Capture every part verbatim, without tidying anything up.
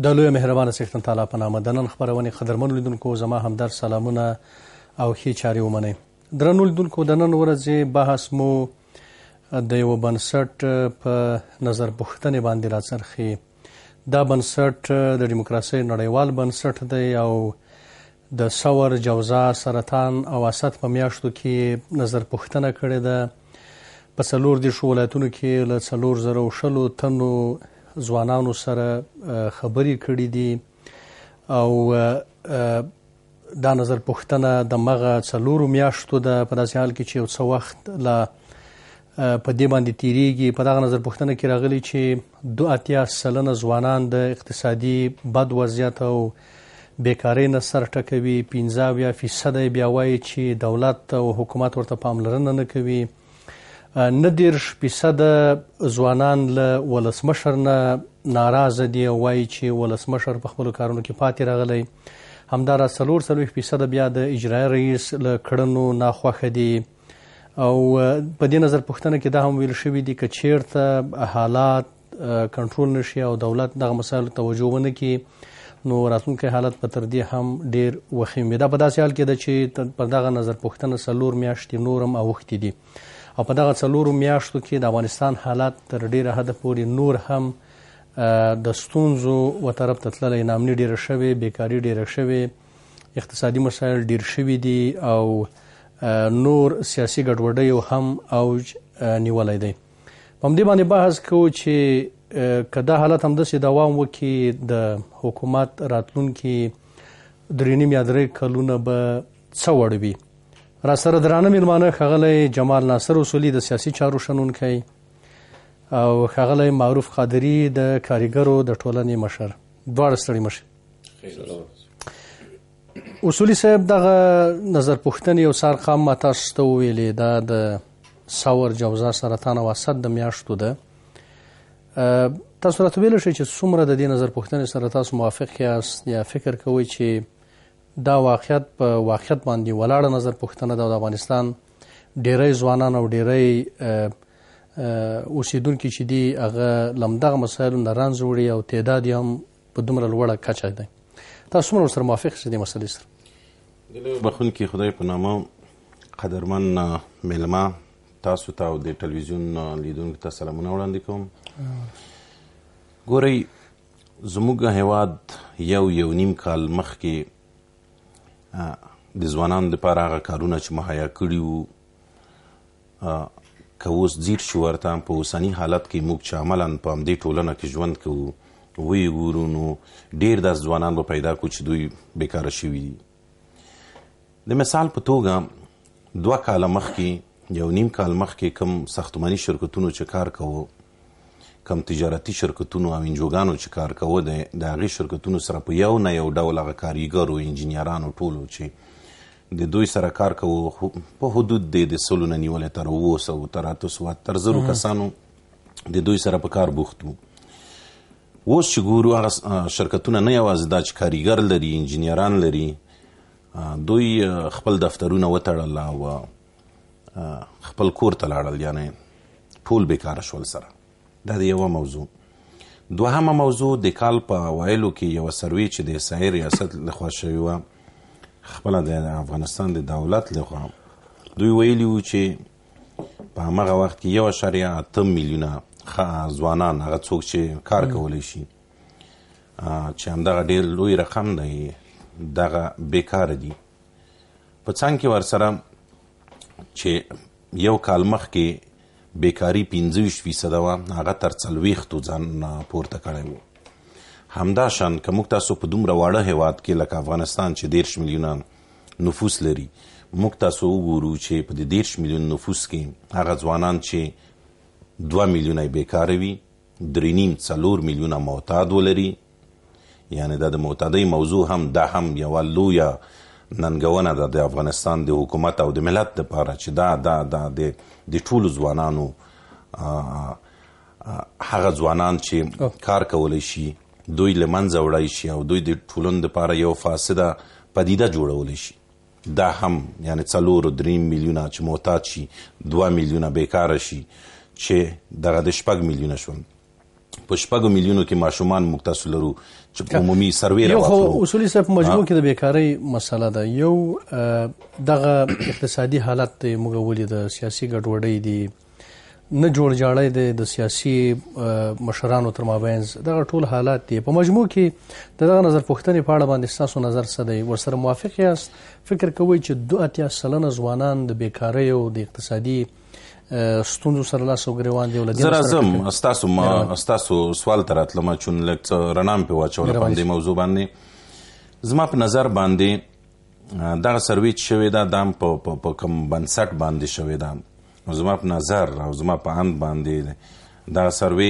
د لویه مهربانه څښتن تعالی په نامه د نن خپرونې قدرمنو لیدونکو زما همدرد سلامونه او ښې چارې ومنئ. درنو لیدونکو، د نن ورځې بحث مو د یوه بنسټ په نظر پوښتنې باندې راڅرخي. دا بنسټ د ډیموکراسۍ نړیوال بنسټ دی او د ثور، جوزا، سرطان او اسد په میاشتو کې نظر پوښتنه کړې ده. په څلور دېرشو ولایتونو کې له څلور زره او شلو تنو ځوانانو سره خبرې کړي دي او دا نظر پوښتنه د مغه څلورو میاشتو ده. په داسې حال کې چې یو څه وخت لا په دې باندې تیریږي. په دغه نظر پوښتنه کې راغلي چې دو اتیا سلنه ځوانان د اقتصادي بد وضعیت او بیکارۍ نه سر ټکوي. پنځه اویا فیصده یې بیا وایي چې دولت او حکومت ورته پاملرنه نه کوي. نه دېرش فیصده ځوانان له ولسمشر نه ناراضه دي او وایي چې ولسمشر په خپلو کارونو کې پاتې راغلی. همداراز څلور څلوېښت فیصده بیا د اجرایه رئیس له کړنو ناخوښه دي. او په دې نظر پوښتنه کې دا هم ویل شوي دي که چیرته حالات کنټرول نشي او دولت دغه مسایلو توجه ونه کړي نو راتلونکی حالت به تر دې هم ډېر وخیم وي. دا په داسې حال کې ده چې پر دغه نظر پوښتنه څلور میاشتې نور هم اوښتې دي او په دغه څلورو میاشتو کې د افغانستان حالات تر ډېره حده پورې نور هم د ستونزو و طرف ته تللی. ناامني ډېره شوې، بیکاري ډېره شوې، اقتصادي مسایل ډېر شوي دي او نور سیاسي ګډوډیو هم اوج نیولی دی. په همدې باندې بحث کوو چې که دا حالت همداسې دوام وکړي د حکومت راتلونکي درې نیم یا درې کلونه به څه وړ وي. را سره درانه میلمانه ښاغلی جمال ناصر اصولي د سیاسي چارو شنونکی او ښاغلی معروف قادري د کاریګرو د ټولنې مشر. دواړه ستړي مشي. اصولي صاحب، دغه نظر پوښتنې یو څه ارقام ما تاسو ته وویلې، دا د ثور، جوزا، سرطان او اسد د میاشتو ده. تاسو راته ویلی شئ چې څومره د دې نظر پوښتنې سره تاسو موافق یاست یا فکر کوئ چې دا واقعیت په واقعیت باندې ولاړه نظر پوښتنه ده او د افغانستان ډیری ځوانان او ډیری اوسیدونکي چې دي هغه له همدغه مسایلو نه رنځ وړي او تعداد یې هم په دومره لوړه کچه دی. تاسو څومره ورسره موافق یاست دې مسلې سره؟ د لوی بخښونکي خدای په نامه قدرمن میلمه تاسو ته او د ټلویزیون لیدونکو ته سلامونه وړاندې کوم. ګورئ، زموږ هیواد یو یو نیم کال مخکې د ځوانانو دپاره هغه کارونه چې مهیا کړي وو که اوس ځیر شو ورته په اوسني حالت کې موږ چې عملا په همدې ټولنه کې ژوند کوو ویې ګورو نو ډېر داسې ځوانان به پیدا کړو چې دوی بیکاره شوي دي. د مثال په توګه دوه کاله مخکې، یو نیم کال مخکې کوم ساختماني شرکتونو چې کار کوو، کم تجارتي شرکتونو او انجوګانو چې کار کوو، د هغې شرکتونو سره په یو نه یو ډول هغه کاریګرو، انجینیرانو ټولو چې د دوی سره کار کوو په حدود دی د سلو نه نیولې تر اووه سوو تر اته سوه تر زرو کسانو د دوی سره په کار بوخت وو. اوس چې ګورو هغه شرکتونه نه یوازې دا چې کاریګر لري، انجینیران لري، دوی خپل دفترونه وتړل او خپل کور ته لاړل، یعنی ټول بیکاره شول سره. دا د یوه موضوع. دوهمه موضوع، د کال په اوایلو کې یوه سروې چې د احصایې ریاست لخوا شوې وه، خپله د افغانستان د دولت لخوا، دوی ویلي وو چې په همغه وخت کې یو اعشاریه اته میلیونه ځوانان، هغه څوک چې کار کولی شي، چې همدغه ډېر لوی رقم دی، دغه بیکاره دي. په څنګ کې ورسره چې یو کال مخکې بیکاري پنځه ویشت فیصده وه، هغه تر څلوېښتو ځان پورته کړی و. همداشان که موږ تاسو په دومره واړه هیواد کې لکه افغانستان چې دېرش میلیونه نفوس لري، موږ تاسو وګورو چې په دې دېرش میلیون نفوس کې هغه ځوانان چې دوه میلیونه بیکاره وي، درې نیم څلور میلیونه معتاد ولري. یعنی دا د معتادۍ موضوع هم دا هم یوه لویه ننګونه ده د افغانستان د حکومت او د ملت دپاره چې دا دا دا د ټولو ځوانانو هغه ځوانان چې کار کولی شي دوی له منځه وړی شي او دوی د ټولنې دپاره یو فاسده پدیده جوړولی شي. دا هم یعنی څلور درې میلیونه چې معتاد شي، دوه میلیونه بیکاره شي، چې دغه د شپږ میلیونه شول. په شپږو میلیونو کې ماشومان موږ تاسو لرو چې عمومي سروې یو خو راواخلو. اصولي صاحب په مجموع کې د بیکارۍ مسله ده. یو دغه اقتصادي حالت دی، موږ ولې د سیاسي ګډوډۍ دي، نه جوړ جاړی دی د سیاسي مشرانو تر مابینځ، دغه ټول حالات دي. په مجموع کې د دغه نظر پوښتنې په اړه باندې ستاسو نظر څه دی؟ ورسره موافق یاست؟ فکر کوئ چې دوه اتیا سلنه ځوانان د بیکارۍ او د اقتصادي ستونزو سره لاس او ګریوان دي؟ زه راځم ستاسو ما ستاسو سوال ته راتلم، چون لږ څه رڼا مې پرې واچوله په همدې موضوع باندې. زما په نظر باندې دغه سروې چې شوې ده دا هم په کوم بنسټ باندې شوې ده. زما په نظر او زما په اند باندې دغه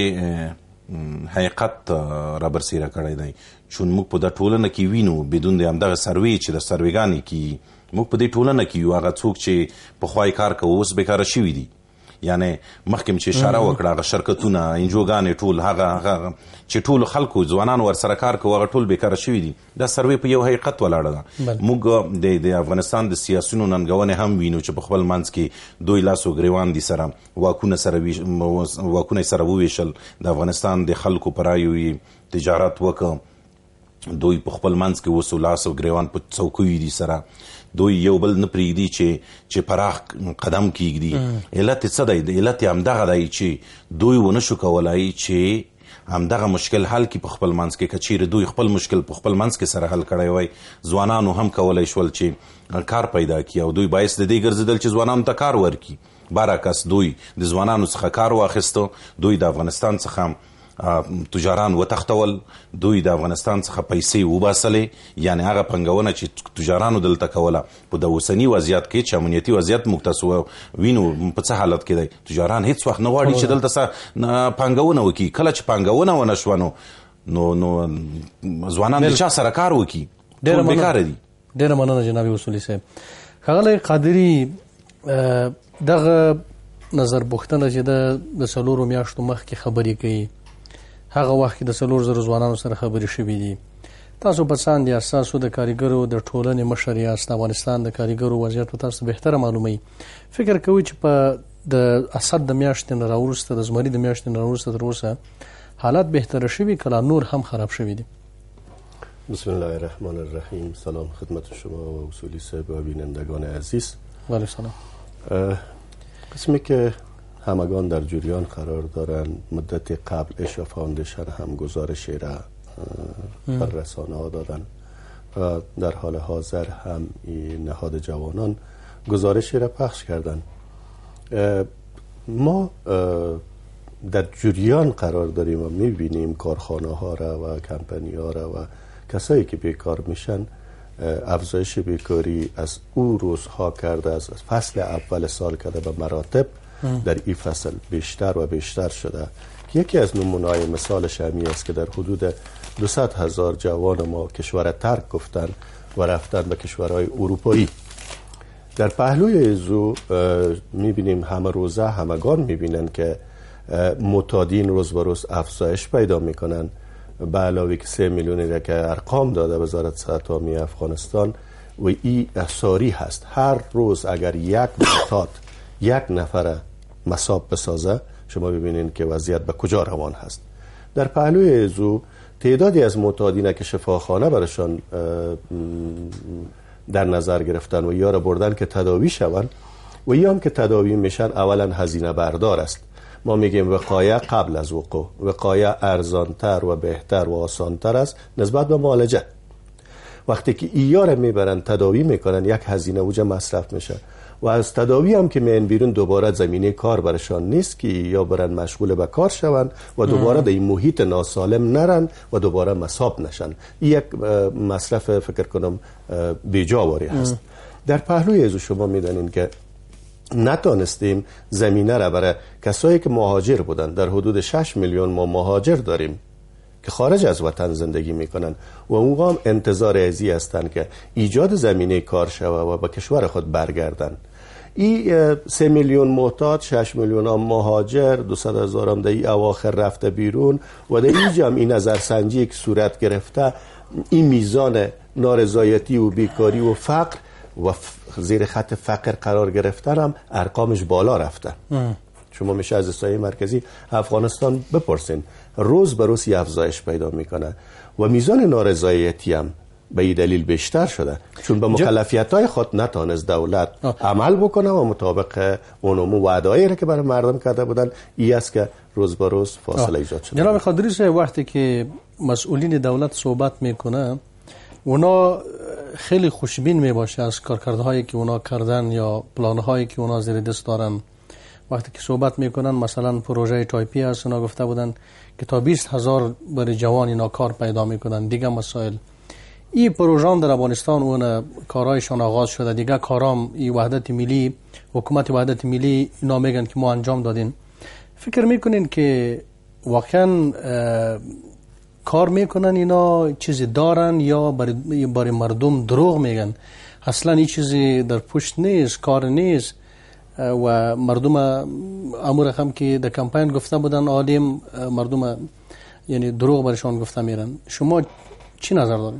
سروې حقیقت رابرسیره کړی دی، چون موږ په دغه ټولنه کې وینو بدون د همدغه سروې چې د سروېګانې کې موږ په دې ټولنه کې یو هغه څوک چې پخوا یې کار کوه اوس بیکاره شوي دي. یعنی مخکې چې اشاره وکړه هغه شرکتونه انجوګانې ټول هغه هغه چې ټولو خلکو ځوانانو ورسره کار کوي هغه ټول بیکاره شوي دي. دا سروې په یو حقیقت ولاړه ده. موږ د افغانستان د سیاسیونو ننګونې هم وینو چې په خپل منځ کې دوی لاس او ګریوان دي سره واکونه سره واکونه سره وویشل، د افغانستان د خلکو په رایو تجارت وکړ، دوی په خپل منځ کې اوس لاس او ګریوان په څوکیو دي سره، دوی یو بل نه پرېږدي چې چې پراخ قدم کیږدي. علت څه دی؟ علت یې همدغه دی چې دوی ونه شو کولی چې همدغه مشکل حل کړي په خپل منځ کې. که چیرې دوی خپل مشکل په خپل منځ کې سره حل کړی وای، ځوانانو هم کولی شول چې کار پیدا کړي او دوی باعث د دې ګرځېدل چې ځوانانو ته کار ورکړي. برعکس دوی د ځوانانو څخه کار واخیسته، دوی د افغانستان څخه تجاران وتښتول، دوی د افغانستان څخه پیسې وباسلې. یعنی هغه پنګونه چې تجارانو دلته کوله په د اوسني وضعیت کې چې امنیتي وضعیت موږ تاسو وینو په څه حالت کې دی، تجاران هیڅ وخت نه غواړي چې دلته څه پانګونه وکړي. کله چې پانګونه ونه شوه نو نو نو ځوانان د چا سره کار وکړي؟ ټول بیکاره دي. ډېره مننه جناب اصولي صاحب. ښاغلی قادري، دغه نظر پوښتنه چې ده د څلورو میاشتو مخکې خبرې کوي، هغه وخت کې د څلور زرو ځوانانو سره خبرې شوي دي. تاسو په څاند یاست، تاسو د کارګرو د ټولنې مشر یاست، افغانستان د کارګرو وضعیت په تاسو بهتره معلوموي. فکر کوئ چې په د اسد د میاشتې نه راوروسته، د زمري د میاشتې نه راوروسته تر اوسه حالات بهتره شوي که لا نور هم خراب شوي دي؟ بسم الله الرحمن الرحیم. سلام خدمت شما و اصولی صاحب و بینندگان عزیز. وعلیکم السلام. قسمی که همگان در جریان قرار دارند، مدت قبل اشا فاوندیشن هم گزارشی را بر رسانه ها دادن و در حال حاضر هم نهاد جوانان گزارشی را پخش کردن. ما در جریان قرار داریم و میبینیم کارخانه ها را و کمپنی ها را و کسایی که بیکار میشن افزایش بیکاری از او روزها کرده، از فصل اول سال کرده به مراتب در این فصل بیشتر و بیشتر شده. یکی از نمونه‌های مثالش همی است که در حدود دویست هزار جوان ما کشور ترک گفتن و رفتن به کشورهای اروپایی. در پهلوی ازو میبینیم همه روزه همگان میبینن که معتادین روز به روز افزایش پیدا میکنن. به علاوه که سه میلیونی را که ارقام داده وزارت صحت عامه افغانستان و این ساری هست، هر روز اگر یک معتاد یک نفر مصاب بسازه، شما ببینید که وضعیت به کجا روان هست. در پهلوی ازو تعدادی از معتادین که شفاخانه برشان در نظر گرفتن و یا را بردن که تداوی شوند و یا هم که تداوی میشن اولا هزینه بردار است. ما میگیم وقایه قبل از وقوع، وقایه ارزانتر و بهتر و آسانتر است نسبت به معالجه. وقتی که اینا را میبرن تداوی میکنن یک هزینه اوجا مصرف میشه و از تداوی هم که میان بیرون دوباره زمینه کار برشان نیست که یا برن مشغول به کار شوند و دوباره در این محیط ناسالم نرن و دوباره مصاب نشن. این یک مصرف فکر کنم بیجاواری هست. در پهلوی ازو شما میدانین که نتانستیم زمینه را برای کسایی که مهاجر بودن، در حدود شش میلیون ما مهاجر داریم که خارج از وطن زندگی میکنن و اونها هم انتظار ازی هستند که ایجاد زمینه کار شوه و به کشور خود برگردن. این سه میلیون معتاد، شش میلیون هم مهاجر، دویست هزار هم در این اواخر رفته بیرون و در اینجا هم این نظرسنجی که صورت گرفته، این میزان نارضایتی و بیکاری و فقر و زیر خط فقر قرار گرفتن هم ارقامش بالا رفته. ام. شما میشه از استانی مرکزی افغانستان بپرسین روز به روز یه افزایش پیدا میکنه و میزان نارضایتی هم به این دلیل بیشتر شده، چون به مکلفیت های خود نتانست دولت آه. عمل بکنه و مطابق اونمو وعده‌ای را که برای مردم کرده بودن ای است که روز به روز فاصله ایجاد شده. جناب خضری صاحب، وقتی که مسئولین دولت صحبت میکنه اونا خیلی خوشبین میباشه از کارکردهایی که اونا کردن یا پلانهایی که اونا زیر دست دارن. وقتی که صحبت میکنن مثلا پروژه تایپی هست، اونا گفته بودن که تا بیست هزار برای جوان اینا کار پیدا میکنن. دیگه مسائل این پروژه در افغانستان اون کارهایشان آغاز شده، دیگه کارام این وحدت ملی، حکومت وحدت ملی اینا میگن که ما انجام دادین. فکر میکنین که واقعا کار میکنن اینا، چیزی دارن یا برای, برای مردم دروغ میگن؟ اصلا این چیزی در پشت نیست، کار نیست و مردم امور هم که در کمپین گفته بودن عالم مردم یعنی دروغ برشان گفته میرن. شما چی نظر دارین؟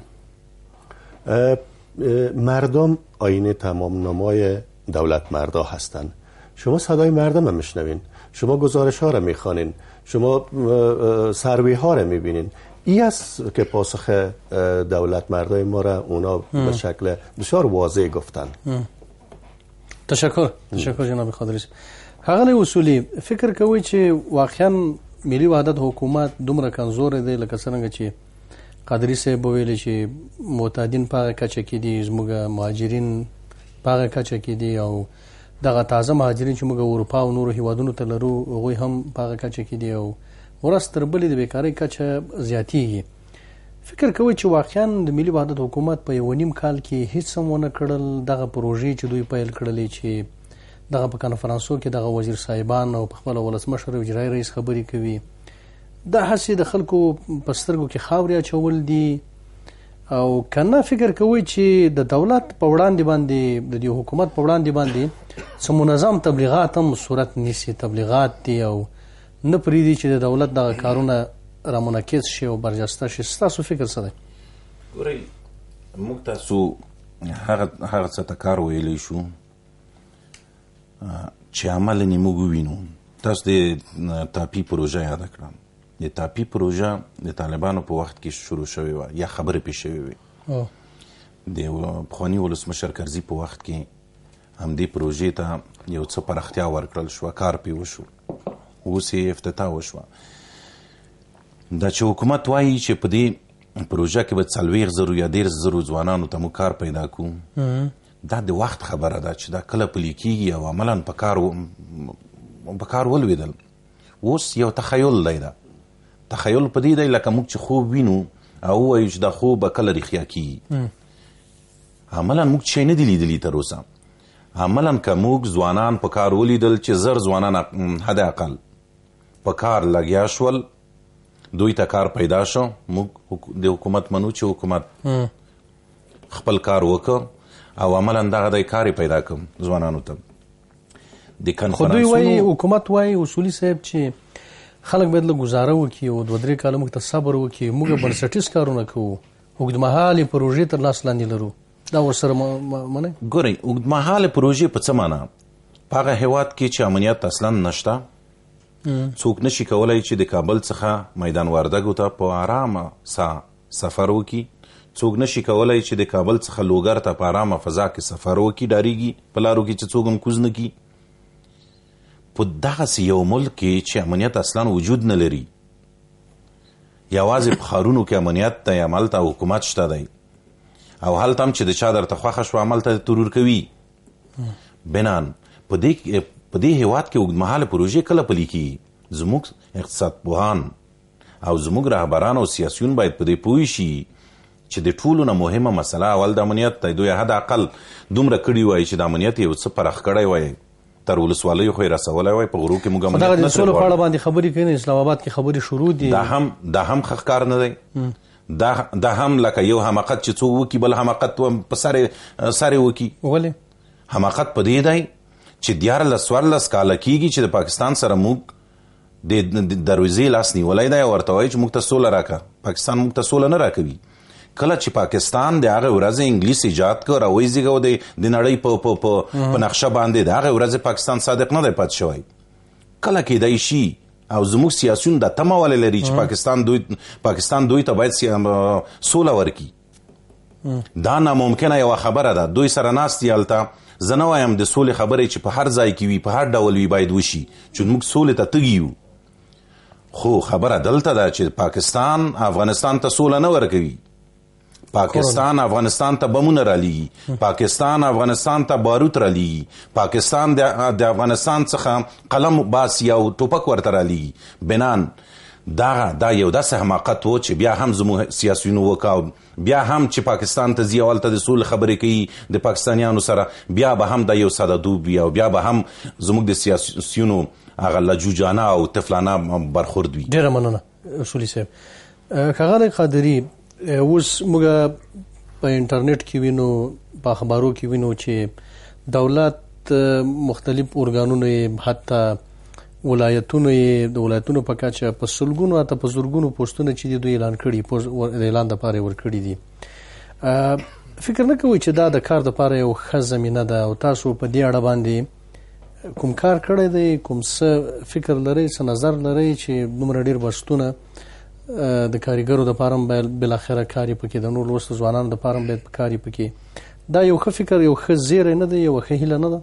مردم آینه تمام نمای دولت مردا هستن. شما صدای مردم هم میشنوین، شما گزارش ها را میخوانین، شما سروی ها را میبینین. این است که پاسخ دولت مردای ما را اونا به شکل بسیار واضح گفتن. تشکر تشکر جناب خضری. هغه اصولی فکر کوي چې واقعا ملي وحدت حکومت دومره کمزور دی لکه څنګه چې قادری صاحب ویل چې معتادین په کچه کې دي، زموږ مهاجرین په کچه کې دي او دغه تازه مهاجرین چې موږ اروپا او نورو هیوادونو ته لرو هغوی هم په کچه کې دي او ورځ تر بلې د بیکارۍ کچه زیاتیږي. فکر کوي چې واقعا د ملي وحدت حکومت په یو نیم کال کې هیڅ هم ونه کړل. دغه پروژې چې دوی پیل کړلې چې دغه په کنفرانسو کې دغه وزیر صاحبان او په خپل ولسمشر او اجرایي رئیس خبرې کوي، دا هسې د خلکو په سترګو کې خاورې اچول دي او کنه فکر کوي چې د دولت په وړاندې باندې د دې حکومت په وړاندې باندې څه منظم تبلیغات هم صورت نیسي. تبلیغات دي او نه پرېږدي چې د دولت دغه کارونه رامنعکس شي او برجسته شي. ستاسو فکر څه دی؟ ګورئ، موږ تاسو هغه هغه څه ته کار ویلی شو چې عمل یې موږ ووینو. تاسو د تاپي پروژه یاده کړه. د تاپي پروژه د طالبانو په وخت کې شروع شوې وه یا خبرې پرې شوې وې. د پخواني ولسمشر کرزي په وخت کې همدې پروژې ته یو څه پراختیا ورکړل شوه، کار پرې وشو، اوس یې افتتاح وشوه. دا چې حکومت وایي چې په دې پروژه کې به څلوېښت زرو یا دېرش زرو ځوانانو ته موږ کار پیدا کوو، دا د وخت خبره ده چې دا کله پلي کېږي او عملا په کار په کار ولوېدل. اوس یو تخیل دی. دا تخیل په دې دی لکه موږ چې خوب وینو او ووایو چې دا خوب به کله رښتیا کېږي. عملا موږ شی نه دي لیدلي تر اوسه. عملا که موږ ځوانان په کار ولیدل چې زر ځوانان حد اقل په کار لګیا شول، دوی ته کار پیدا شو، موږ د حکومت منو چې حکومت خپل کار وکړ او عملا دغه دی کار پیدا کړم ځوانانو ته. د خو دوی وایي حکومت وایي اصولي صاحب چې خلک باید لږ ګزاره وکړي او دوه درې کاله موږ ته صبر وکړي، موږ بنسټیز کارونه کوو، اوږدمهالې پروژې تر لاس لاندې لرو. دا ورسره منئ؟ ګورئ، اوږدمهاله پروژې په څه معنا؟ په هغه هېواد کې چې امنیت اصلا نشته، څوک نشي کولی چې د کابل څخه میدان وردګو ته په ارامه سا سفر وکړي، څوک نشي کولی چې د کابل څخه لوګر ته په ارامه فضا کې سفر وکړي، ډارېږي په لارو کې چې څوک هم کوز نه کړي. په دغسې یو ملک کې چې امنیت اصلا وجود نه لري، یوازې په ښارونو کې امنیت دی، هملته حکومت شته دی او هلته هم چې د چا درته خوښه شوه هملته ترور کوي. بنان په دې په دې هېواد کې اوږدمهاله پروژې کله پلي کېږي؟ زموږ اقتصاد پوهان او زموږ رهبران او سیاسیون باید په دې پوه شي چې د ټولو نه مهمه مسله اول د امنیت دی. دوی حد اقل دومره کړي وای چې د امنیت یو څه پرخ کړی وای، تر ولسوالیو خو یې رسولی وای، په غرو کې موږ امنیت نه د سولو په اړه باندې خبرې کوي، اسلام آباد کې خبرې شروع دي. دا هم دا هم ښه ښکار نه دی. دا دا هم لکه یو حماقت چې څوک وکړي بل حماقت په سر سر وکړي. ولې حماقت په دې دی چې دیارلس څوارلس کاله کېږي چې د پاکستان سره موږ د دروازې لاس نیولی دی او ورته وایي چې موږ ته سوله راکړه. پاکستان موږ ته سوله نه راکوي. کله چې پاکستان د هغه ورځې انګلیس ایجاد کړ او ویزیږه د نړۍ په نقشه باندې د هغه ورځې پاکستان صادق نه دی پاتې شوی. کله کېدای شي او زموږ سیاسیون د تمه ولې لري چې پاکستان دوی پاکستان دوی ته باید سوله ورکړي. دا ناممکنه یوه خبره ده. دوی سره ناست دي هلته. زه نه وایم د سولې خبرې چې په هر ځای کې وي، په هر ډول وي، باید وشي چې موږ سولې ته تږي یو. خو خبره دلته ده چې پاکستان افغانستان ته سوله نه ورکوي. پاکستان افغانستان ته بمونه رالیږي، پاکستان افغانستان ته باروت رالیږي، پاکستان د افغانستان څخه قلم باسي او ټوپک ورته رالیږي. بنان دا دا یو داسې حماقت و چې بیا هم زموږ سیاسیونو وکاو، بیا هم چې پاکستان ته ځي او هلته د سولې خبرې کوي د پاکستانیانو سره، بیا به هم دا یو ساده دوب وي او بیا به هم زموږ د سیاسیونو هغه لجوجانه او طفلانه برخورد وي. ډېره مننه اصولي صاحب. ښاغلی قادري، اوس موږ په انټرنیټ کې وینو، په اخبارو کې وینو چې دولت مختلف ارګانونو یې حتی ولایتونو یې د ولایتونو په کچه په سلګونو حتی په زرګونو پوسټونه چې دي دوی اعلان کړي، د اعلان دپاره یې ورکړي دي. فکر نه کوئ چې دا د کار دپاره یو ښه زمینه ده او تاسو په دې اړه باندې کوم کار کړی دی، کوم څه فکر لرئ، څه نظر لرئ چې دومره ډېر بستونه د کاریګرو دپاره هم باید بالاخره کار یې پکې، د نور لوستو ځوانانو دپاره هم باید کار یې پکې، دا یو ښه فکر، یو ښه زیری نه دی، یوه ښه هیله نه ده؟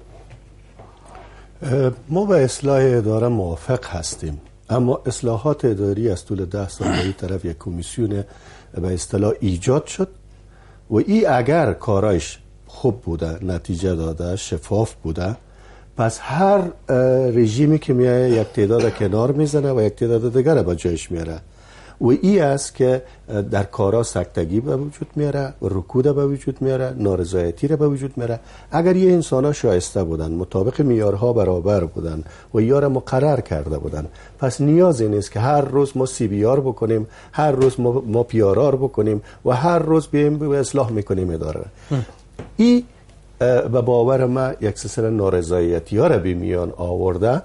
ما به اصلاح اداره موافق هستیم، اما اصلاحات اداری از طول ده سال به این طرف یک کمیسیون به اصطلاح ایجاد شد و این اگر کارایش خوب بوده، نتیجه داده، شفاف بوده، پس هر رژیمی که میایه یک تعداد کنار میزنه و یک تعداد دیگر به جایش میاره و این است که در کارا سکتگی به وجود میاره، رکود به وجود میاره، نارضایتی را به وجود میاره. اگر یه انسان شایسته بودن، مطابق معیارها برابر بودن و یا را مقرر کرده بودن، پس نیازی نیست که هر روز ما سی بی آر بکنیم، هر روز ما, ما پی آر آر بکنیم و هر روز بیایم به اصلاح میکنیم اداره. این به باور ما یک سلسله نارضایتی ها را به میان آورده.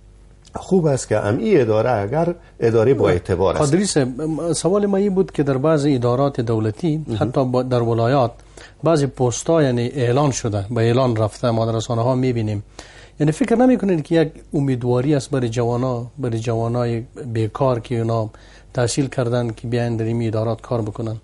خوب است که ام اداره اگر اداره با اعتبار است. قادری صاحب، سوال ما این بود که در بعض ادارات دولتی حتی در ولایات بعضی پست‌ها یعنی اعلان شده، به اعلان رفته، ما در رسانه ها می‌بینیم. یعنی فکر نمی‌کنید که یک امیدواری است برای جوانا، برای جوانای بیکار که اونا تحصیل کردن که بیان در این ادارات کار بکنن؟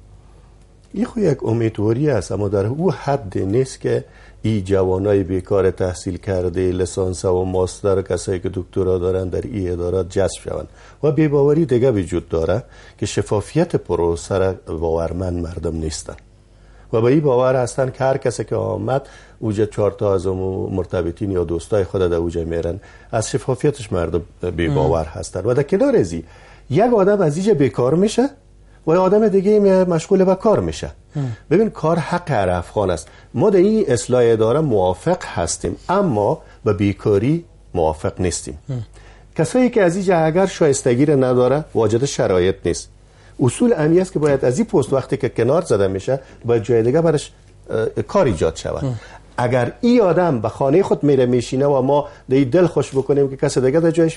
این خو یک امیدواری است، اما در او حد نیست که این جوانای بیکار تحصیل کرده، لسانس و ماستر، کسایی که دکترا دارن در این ادارات جذب شوند. و بی‌باوری دیگه وجود داره که شفافیت پروسه را باورمند مردم نیستن و به این باور هستن که هر کسی که آمد اوجه چهار تا از مرتبطین یا دوستای خود در اوجه میرن، از شفافیتش مردم بی‌باور هستن. و در کنار ازی یک آدم از اینجا بیکار میشه و آدم دیگه مشغول به کار میشه. ببین، کار حق هر افغان است. ما در این اصلاح اداره موافق هستیم، اما به بیکاری موافق نیستیم. کسایی که از اینجا اگر شایستگی را نداره، واجد شرایط نیست. اصول امی است که باید از این پست وقتی که کنار زده میشه باید جای دیگه برش کار ایجاد شود. اگر این آدم به خانه خود میره میشینه و ما دی دل خوش بکنیم که کسی دیگه در جایش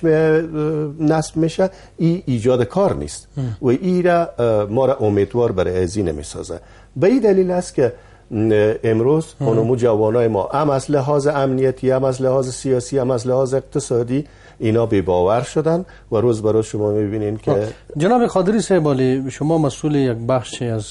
نصب میشه، این ایجاد کار نیست و این را ما را امیدوار برای ازی نمیسازه. به این دلیل است که امروز خانمو جوانای ما هم از لحاظ امنیتی، هم از لحاظ سیاسی، هم از لحاظ اقتصادی اینا بی باور شدن و روز به روز شما میبینین که جناب قادری صاحب، شما مسئول یک بخشی از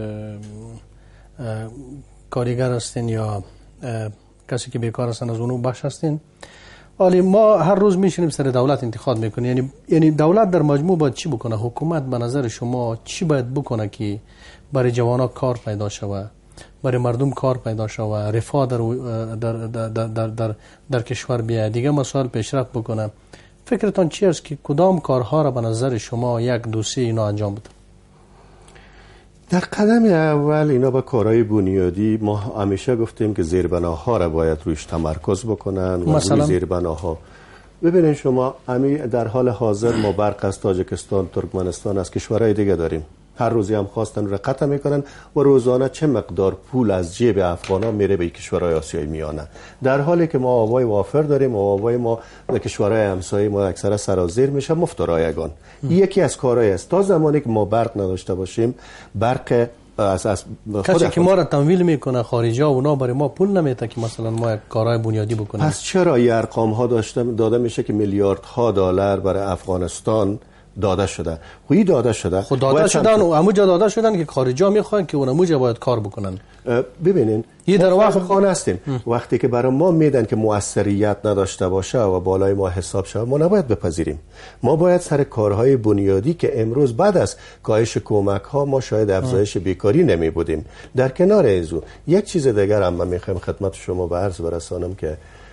کارگر هستین یا کسی که بیکار هستن از اونو بخش هستین. ولی ما هر روز میشینیم سر دولت انتخاب میکنیم، یعنی یعنی دولت در مجموع باید چی بکنه؟ حکومت به نظر شما چی باید بکنه که برای جوانا کار پیدا شود، برای مردم کار پیدا شود، رفاه در در در در, در, در کشور بیاید، دیگه مسائل پیشرفت بکنه؟ فکرتان چی است که کدام کارها را به نظر شما یک دوسیه اینا انجام بده؟ در قدم اول اینا با کارهای بنیادی ما همیشه گفتیم که زیربناها را باید رویش تمرکز بکنن و روی زیربناها. ببینید شما امی در حال حاضر ما برق از تاجیکستان، ترکمنستان، از کشورهای دیگه داریم. هر روزی هم خواستن رو قطع میکنن و روزانه چه مقدار پول از جیب افغانا میره به کشورهای آسیای میانه، در حالی که ما آوای وافر داریم و آوای ما به کشورهای همسایه ما اکثرا سرازیر میشه مفت و رایگان. یکی از کارهای است. تا زمانی که ما برق نداشته باشیم، برق از از کسی که ما را تمویل میکنه خارجی ها اونا برای ما پول نمیده که مثلا ما یک کارهای بنیادی بکنیم. پس چرا این ارقام ها داشته داده میشه که میلیاردها دلار برای افغانستان داده شده؟ خویی داده شده خود داده شدن و همونجا داده شدن که خارجی ها میخوان که اونموجا باید کار بکنن. ببینین یه در وقت خانه هستیم ام. وقتی که برای ما میدن که موثریت نداشته باشه و بالای ما حساب شود ما نباید بپذیریم. ما باید سر کارهای بنیادی که امروز بعد از کاهش کمک ها ما شاید افزایش بیکاری نمی بودیم. در کنار اینو یک چیز دیگر هم من میخوام خدمت شما به عرض برسانم که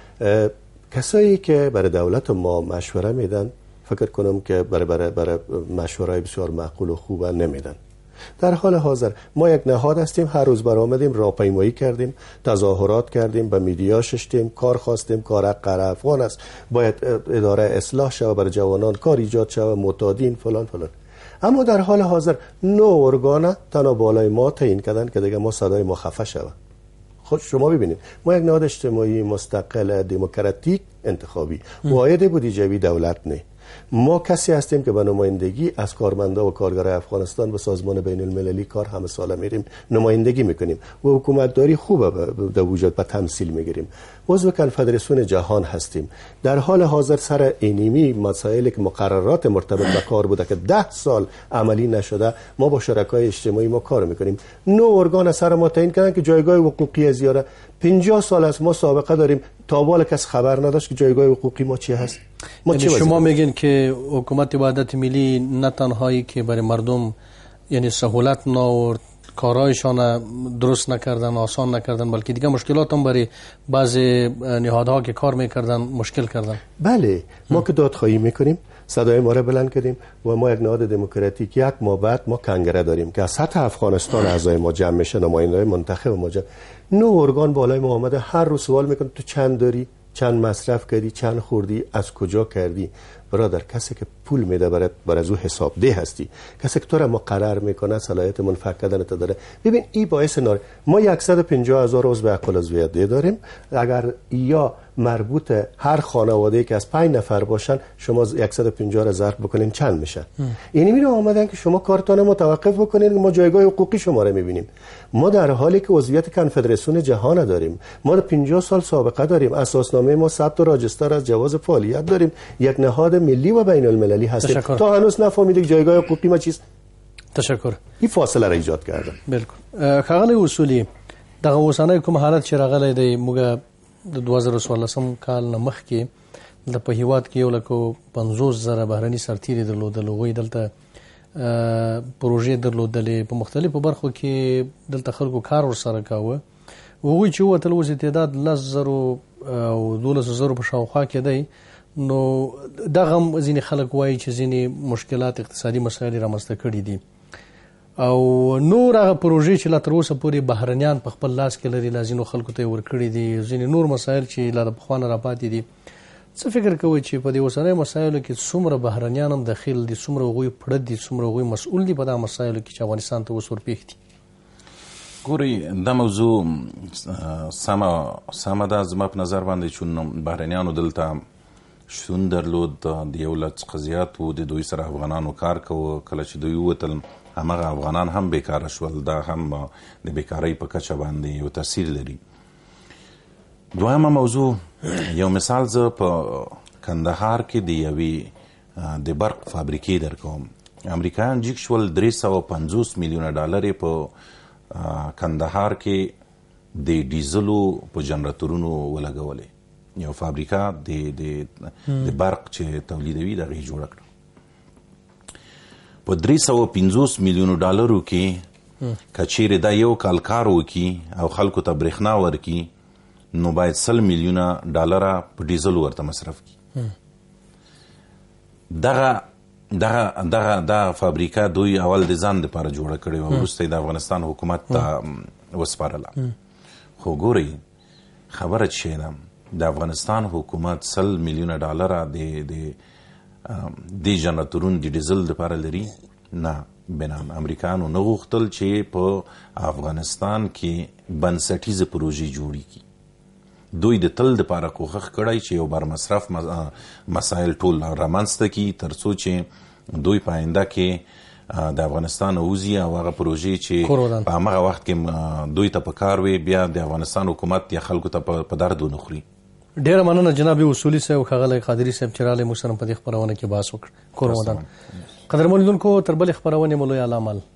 کسایی که برای دولت ما مشوره میدن فکر کنم که برای برای برای مشوره‌های بسیار معقول و خوب نمیدن. در حال حاضر ما یک نهاد هستیم، هر روز برآمدیم، راهپیمایی کردیم، تظاهرات کردیم، به میدیا ششتیم، کار خواستیم، کار حق افغان است، باید اداره اصلاح شود، برای جوانان کار ایجاد شود، معتادین فلان فلان. اما در حال حاضر نو ارگان تنها بالای ما تعیین کردن که دیگه ما صدای ما خفه شود. خود شما ببینید ما یک نهاد اجتماعی مستقل دموکراتیک انتخابی واحد بودجه‌ای دولت نه. ما کسی هستیم که به نمایندگی از کارمندا و کارگرای افغانستان به سازمان بین المللی کار همه ساله میریم نمایندگی میکنیم و حکومتداری خوبه در وجود به تمثیل میگیریم. عضو کنفدراسیون جهان هستیم. در حال حاضر سر اینیمی مسائلی که مقررات مرتبط به کار بوده که ده سال عملی نشده ما با شرکای اجتماعی ما کار میکنیم. نو ارگان سر ما تعیین کردن که جایگاه حقوقی زیاده. پنجاه سال از ما سابقه داریم تا بالا کس خبر نداشت که جایگاه حقوقی ما چی هست. ما یعنی شما میگین که حکومت وحدت ملی نه تنهایی که برای مردم یعنی سهولت نآورد، کارهایشان درست نکردن، آسان نکردن، بلکه دیگه مشکلات هم برای بعضی نهادها که کار میکردن مشکل کردن. بله ما که دادخواهی میکنیم، صدای ما را بلند کردیم و ما یک نهاد دموکراتیک یک ماه بعد ما کنگره داریم که از سطح افغانستان اعضای ما جمع میشه، نماینده‌های منتخب ما جمع. نو ارگان بالای ما آمده هر روز سوال میکنه تو چند داری، چند مصرف کردی، چند خوردی، از کجا کردی. برادر کسی که پول میده برای بر از او حساب ده هستی، کسی که تو را مقرر میکنه صلاحیت منفک کردن تو داره. ببین این باعث نار ما صد و پنجاه هزار عضو حق العضویت ده داریم. اگر یا مربوط هر خانواده که از پنج نفر باشن شما صد و پنجاه را ضرب بکنین چند میشه؟ یعنی میره آمدن که شما کارتون متوقف بکنین ما جایگاه حقوقی شما را میبینیم. ما در حالی که عضویت کنفدراسیون جهان داریم، ما پنجاه سال سابقه داریم، اساسنامه ما ثبت و راجستر از جواز فعالیت داریم، یک نهاد ملی و بین المللی هستیم. تا هنوز نفهمیدیم جایگاه حقوقی ما چیست. تشکر. این فاصله را ایجاد کردن. بالکل. خغلی اصولی دغه اوسانه کوم حالت چې راغلی دی موږ د دوه زره څوارلسم کال نه مخکې د په هیواد کې یو لکه پنځوس زره بهرني سرتیري درلودل. هغوی دلته پروژې درلودلې په مختلفو برخو کې دلته خلکو کار ورسره کاوه. هغوی چې ووتل اوس تعداد لس زرو او دولسو زرو په شاوخوا کې دی. نو دغه هم ځینې خلک وایي چې ځینې مشکلات اقتصادي مسایل یې رامنځته کړي دي او نور هغه پروژې چې لا تر اوسه پورې بهرنیان په خپل لاس کې لري لا ځینو خلکو ته یې ورکړي دي. ځینې نور مسایل چې لا د پخوا نه راپاتې دي. څه فکر کوئ چې په دې اوسنیو مسایلو کې څومره بهرنیان هم دخیل دي، څومره هغوی پړه دي، څومره هغوی مسؤل دي په دغه مسایلو کې چې افغانستان ته اوس ورپېښ دي؟ ګورئ دا موضوع سمه سمه ده زما په نظر باندې چون بهرنیانو دلته شتون درلود، د یو لس څخه زیات و د دوی سره افغانانو کار کوه. کله چې دوی ووتل همغه افغانان هم بیکاره شول. دا هم د بیکارۍ په کچه باندې یو تاثیر لري. دویمه موضوع یو مثال زه په کندهار کې د یوې د برق فابریکې درکوم. امریکایان جګ شول درې سوه پنځوس میلیونه ډالر په کندهار کې د ډیزلو په جنراتورونو ولګولې. یو فابریکه د برق چې تولیدوي دغه یې جوړه کړه. په درې سوه پنځوس میلیونو ډالرو کې که چیرې دا یو کال کار وکړي او خلکو ته برېښنا ورکړي نو باید سل میلیونه ډالره په ډیزل ورته مصرف کړي. دغه دغه دغه دا فابریکه دوی اول د ځان دپاره جوړه کړې وه، وروسته یې د افغانستان حکومت ته وسپارله. خو ګورئ خبره چې شی ده د افغانستان حکومت سل میلیونه ډالره د د جنراتورونو د ډیزل دپاره لري؟ نه، بنام امریکایانو نه غوښتل چې په افغانستان کې بنسټیزه پروژې جوړې کړي. دوی د تل دپاره کوښښ کړی چې یو برمصرف مسایل ټول رامنځته کړي تر څو چې دوی په آینده کې د افغانستان ووځي او هغه پروژې چې کورودان. په همغه وخت کې دوی ته په کار وي بیا د افغانستان حکومت یا خلکو ته په درد ونه خوري. ډیره مننه جناب اصولي صاحب ښاغلی قادري صاحب چې راغلی موږ سره په دې خپرونه کې بحث وکړ. کور ودان. قدرمن لیدونکو تر بلې خپرونې مو لوی علامل